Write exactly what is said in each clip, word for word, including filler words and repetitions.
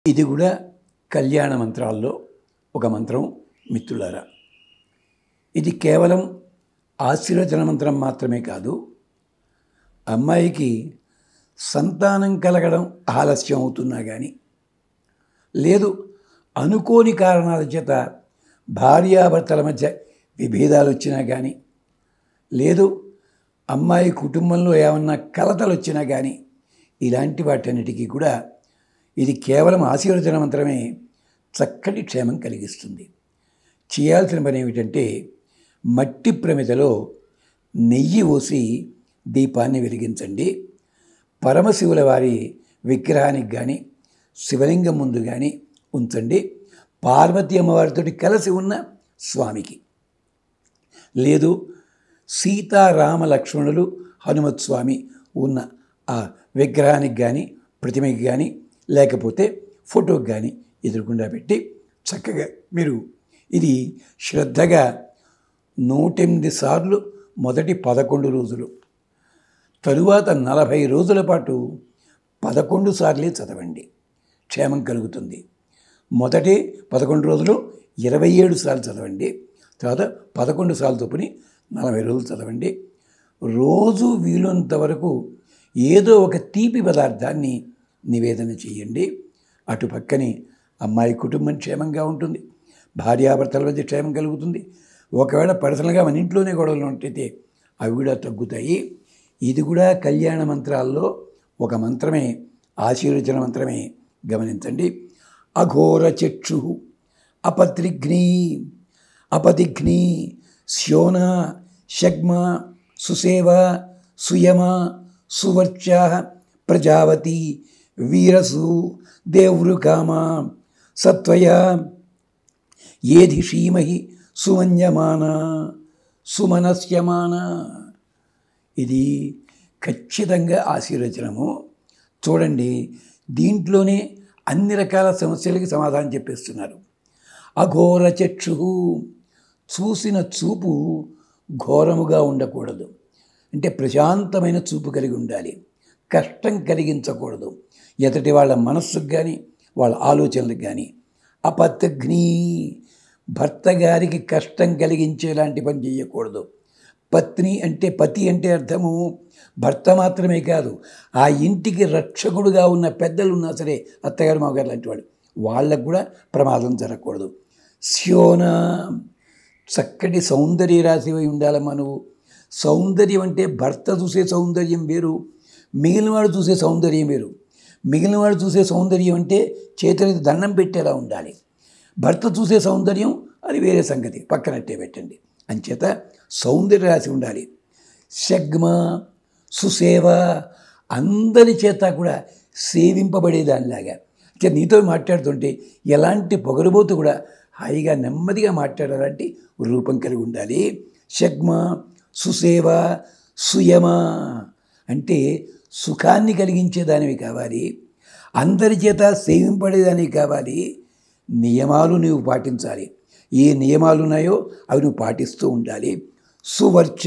ఇది కూడా కళ్యాణ మంత్రాల్లో ఒక మంత్రం మిత్రులారా. ఇది కేవలం ఆశీర్వచన మంత్రం మాత్రమే కాదు, అమ్మాయికి సంతానం కలగడం ఆలస్యం అవుతున్నా కానీ, లేదు అనుకోని కారణాల చేత భార్యాభర్తల మధ్య విభేదాలు వచ్చినా కానీ, లేదు అమ్మాయి కుటుంబంలో ఏమన్నా కలతలు వచ్చినా కానీ, ఇలాంటి వాటన్నిటికీ కూడా ఇది కేవలం ఆశీర్వచన మంత్రమే చక్కటి క్షేమం కలిగిస్తుంది. చేయాల్సిన పని ఏమిటంటే, మట్టి ప్రమిదలో నెయ్యి పోసి దీపాన్ని వెలిగించండి. పరమశివుల వారి విగ్రహానికి కానీ శివలింగం ముందు కానీ ఉంచండి. పార్వతీ అమ్మవారితో కలిసి ఉన్న స్వామికి, లేదు సీతారామ లక్ష్మణులు హనుమత్ స్వామి ఉన్న ఆ విగ్రహానికి కానీ ప్రతిమకి కానీ లేకపోతే ఫోటోకి కానీ ఎదురుకుండా పెట్టి చక్కగా మీరు ఇది శ్రద్ధగా నూటెనిమిది సార్లు మొదటి పదకొండు రోజులు, తరువాత నలభై రోజుల పాటు పదకొండు సార్లే చదవండి, క్షేమం కలుగుతుంది. మొదటి పదకొండు రోజులు ఇరవై ఏడు సార్లు చదవండి, తర్వాత పదకొండు సార్లు చొప్పుని నలభై రోజులు చదవండి. రోజు వీలున్నంత వరకు ఏదో ఒక తీపి పదార్థాన్ని నివేదన చేయండి. అటు పక్కనే అమ్మాయి కుటుంబం క్షేమంగా ఉంటుంది, భార్యాభర్తల మధ్య క్షేమం కలుగుతుంది. ఒకవేళ పర్సనల్గా మన ఇంట్లోనే గొడవలు ఉంటే అవి కూడా తగ్గుతాయి. ఇది కూడా కళ్యాణ మంత్రాల్లో ఒక మంత్రమే, ఆశీర్వచన మంత్రమే. గమనించండి. అఘోర చక్షు అపత్రిఘ్ని అపతిఘ్ని శోన శగ్మ సుసేవ సుయమ సువర్చ ప్రజావతి వీరసు దేవృకామ సత్వయ ఏధి శ్రీమహి సుమన్యమాన సుమనస్యమాన. ఇది ఖచ్చితంగా ఆశీర్వచనము. చూడండి, దీంట్లోనే అన్ని రకాల సమస్యలకి సమాధానం చెప్పేస్తున్నారు. అఘోర చక్షు, చూసిన చూపు ఘోరముగా ఉండకూడదు, అంటే ప్రశాంతమైన చూపు కలిగి ఉండాలి, కష్టం కలిగించకూడదు ఎదుటి వాళ్ళ మనస్సుకు కానీ వాళ్ళ ఆలోచనలకు కానీ. అపత్గ్ని, భర్త గారికి కష్టం కలిగించేలాంటి పని చేయకూడదు. పత్ని అంటే పతి అంటే అర్థము భర్త మాత్రమే కాదు, ఆ ఇంటికి రక్షకుడుగా ఉన్న పెద్దలు ఉన్నా సరే, అత్తగారు మామగారు లాంటి వాళ్ళు, వాళ్ళకు కూడా ప్రమాదం జరగకూడదు. శోన, చక్కటి సౌందర్య రాశివై ఉండాలమ్మా నువ్వు. సౌందర్యం అంటే భర్త చూసే సౌందర్యం వేరు, మిగిలినవాడు చూసే సౌందర్యం వేరు. మిగిలినవాడు చూసే సౌందర్యం అంటే చేతులకి దండం పెట్టేలా ఉండాలి. భర్త చూసే సౌందర్యం అది వేరే సంగతి, పక్కనట్టే పెట్టండి. అంచేత సౌందర్య రాశి ఉండాలి. శగ్మ సుసేవ, అందరి చేత కూడా సేవింపబడేదానిలాగా. అంటే నీతో మాట్లాడుతుంటే ఎలాంటి పొగరుబోతు కూడా హాయిగా నెమ్మదిగా మాట్లాడాలంటే రూపం కలిగి ఉండాలి. శగ్మ సుసేవ సుయమ అంటే సుఖాన్ని కలిగించేదానివి కావాలి, అందరి చేత సేవింపడేదానివి కావాలి. నియమాలు నీవు పాటించాలి, ఏ నియమాలు ఉన్నాయో అవి నువ్వు పాటిస్తూ ఉండాలి. సువర్చ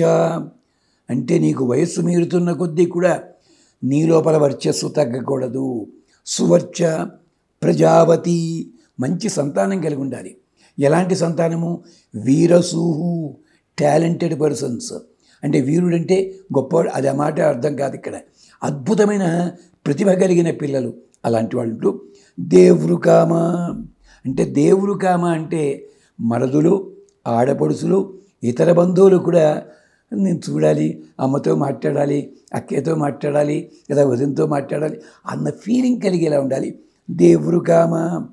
అంటే నీకు వయస్సు మీరుతున్న కొద్దీ కూడా నీ లోపల వర్చస్సు తగ్గకూడదు. సువర్చ ప్రజావతి, మంచి సంతానం కలిగి ఉండాలి. ఎలాంటి సంతానము? వీరసూహు, టాలెంటెడ్ పర్సన్స్. అంటే వీరుడంటే గొప్పవాడు, అది ఆ మాట అర్థం కాదు ఇక్కడ. అద్భుతమైన ప్రతిభ కలిగిన పిల్లలు అలాంటి వాళ్ళు. దేవృకామ అంటే దేవృకామ అంటే మరదులు, ఆడపడుచులు, ఇతర బంధువులు కూడా నేను చూడాలి, అమ్మతో మాట్లాడాలి, అక్కతో మాట్లాడాలి, లేదా వదినతో మాట్లాడాలి అన్న ఫీలింగ్ కలిగేలా ఉండాలి. దేవృకామ.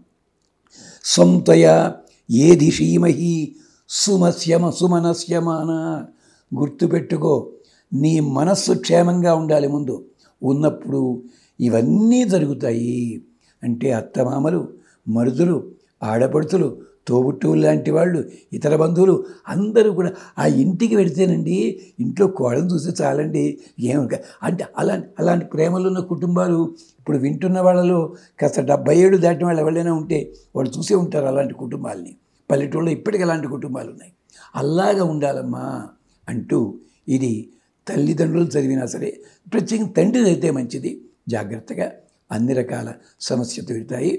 సొంతయ ఏది శ్రీమహి సుమస్యమ సుమనస్యమాన. గుర్తుపెట్టుకో, నీ మనస్సు క్షేమంగా ఉండాలి. ముందు ఉన్నప్పుడు ఇవన్నీ జరుగుతాయి. అంటే అత్తమామలు, మరుదులు, ఆడపడుతులు, తోబుట్టువులు లాంటి వాళ్ళు, ఇతర బంధువులు అందరూ కూడా ఆ ఇంటికి వెడితేనండి, ఇంట్లో కోడలు చూస్తే చాలండి, ఏం అంటే అలాంటి అలాంటి ప్రేమలు ఉన్న కుటుంబాలు ఇప్పుడు వింటున్న వాళ్ళలో కాస్త డెబ్బై ఏడు దాటిన వాళ్ళు ఎవరైనా ఉంటే వాళ్ళు చూసే ఉంటారు అలాంటి కుటుంబాలని. పల్లెటూళ్ళలో ఇప్పటికీ అలాంటి కుటుంబాలు ఉన్నాయి. అలాగా ఉండాలమ్మా అంటూ ఇది తల్లిదండ్రులు చదివినా సరే, ప్రత్యేకంగా తండ్రి అయితే మంచిది. జాగ్రత్తగా అన్ని రకాల సమస్యలు తీరుతాయి.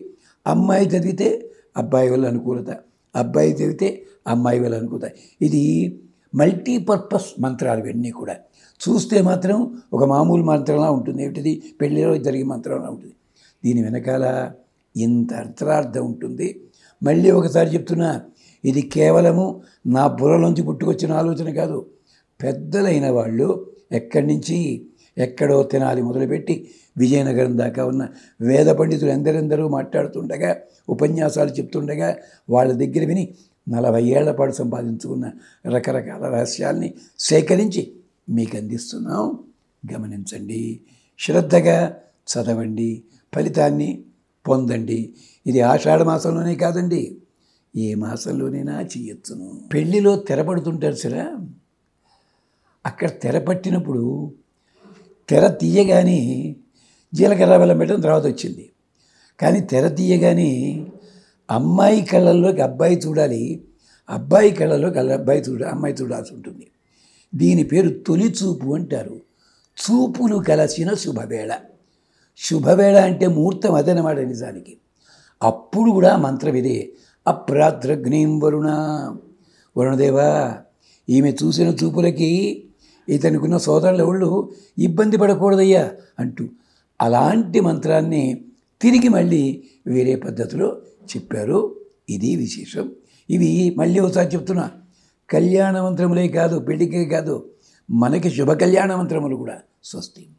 అమ్మాయి చదివితే అబ్బాయి వల్ల అనుకూలత, అబ్బాయి చదివితే అమ్మాయి వల్ల అనుకూలత. ఇది మల్టీపర్పస్ మంత్రాలు ఇవన్నీ కూడా. చూస్తే మాత్రం ఒక మామూలు మంత్రంలా ఉంటుంది, ఏమిటిది పెళ్ళిలో జరిగే మంత్రంలా ఉంటుంది. దీని వెనకాల ఇంత అంతరార్థం ఉంటుంది. మళ్ళీ ఒకసారి చెప్తున్నా, ఇది కేవలము నా బుర్రలోంచి పుట్టుకొచ్చిన ఆలోచన కాదు. పెద్దలైన వాళ్ళు ఎక్కడి నుంచి ఎక్కడో తెనాలి మొదలుపెట్టి విజయనగరం దాకా ఉన్న వేద పండితులు ఎందరెందరూ మాట్లాడుతుండగా, ఉపన్యాసాలు చెప్తుండగా వాళ్ళ దగ్గర విని నలభై ఏళ్ల పాటు సంపాదించుకున్న రకరకాల రహస్యాల్ని సేకరించి మీకు అందిస్తున్నాం. గమనించండి, శ్రద్ధగా చదవండి, ఫలితాన్ని పొందండి. ఇది ఆషాఢ మాసంలోనే కాదండి, ఏ మాసంలోనైనా చేయొచ్చును. పెళ్ళిలో తెరపడుతుంటారు సరే, అక్కడ తెర పట్టినప్పుడు తెర తీయగానే జీలకర్ర బెల్లం పెట్టడం తర్వాత వచ్చింది. కానీ తెర తీయగానే అమ్మాయి కళ్ళల్లోకి అబ్బాయి చూడాలి, అబ్బాయి కళ్ళల్లోకి అబ్బాయి చూడ అమ్మాయి చూడాల్సి ఉంటుంది. దీని పేరు తొలి చూపు అంటారు. చూపులు కలసిన శుభవేళ. శుభవేళ అంటే ముహూర్తం అదనమాట నిజానికి. అప్పుడు కూడా మంత్రం ఇదే, అప్రాత్రగ్నిం వరుణ. వరుణదేవా, ఈమె చూసిన చూపులకి ఇతనికున్న సోదరుల వాళ్ళు ఇబ్బంది పడకూడదయ్యా అంటూ అలాంటి మంత్రాన్ని తిరిగి మళ్ళీ వేరే పద్ధతిలో చెప్పారు. ఇది విశేషం. ఇవి మళ్ళీ ఒకసారి చెప్తున్నా, కళ్యాణ మంత్రములే కాదు, పెళ్లికే కాదు, మనకి శుభ కళ్యాణ మంత్రములు కూడా. స్వస్తి.